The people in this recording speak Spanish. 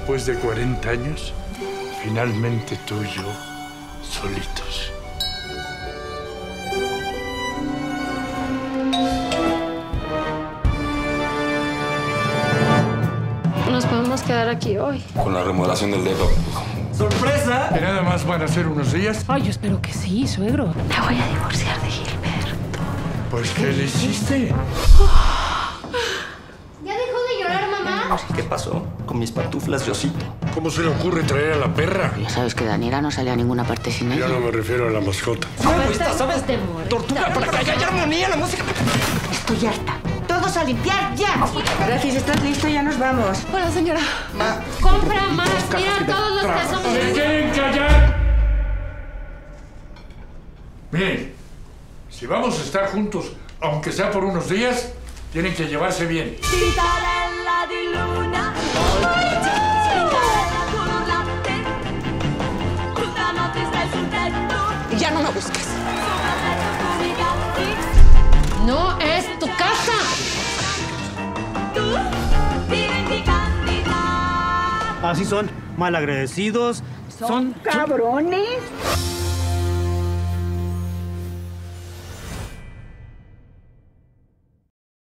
después de 40 años, finalmente tú y yo, solitos. Nos podemos quedar aquí hoy. Con la remodelación del dedo. ¡Sorpresa! ¿Que nada más van a ser unos días? Ay, yo espero que sí, suegro. Me voy a divorciar de Gilberto. Pues, ¿qué le hiciste? ¿Ya dejó de llorar, mamá? ¿Qué pasó? Con mis pantuflas, Diosito. ¿Cómo se le ocurre traer a la perra? Ya sabes que Daniela no sale a ninguna parte sin Yo ella. no me refiero a la mascota. ¿Sabes? Tortuga para que haya armonía en la música. Estoy harta. ¡Todos a limpiar ya! Gracias, ¿estás listo? Ya nos vamos. Hola, señora. Compra más. Mira todos los que somos. ¡Se quieren callar! Miren, si vamos a estar juntos, aunque sea por unos días, tienen que llevarse bien. Ya no me busques. No es tu casa. Así son, malagradecidos. Son cabrones.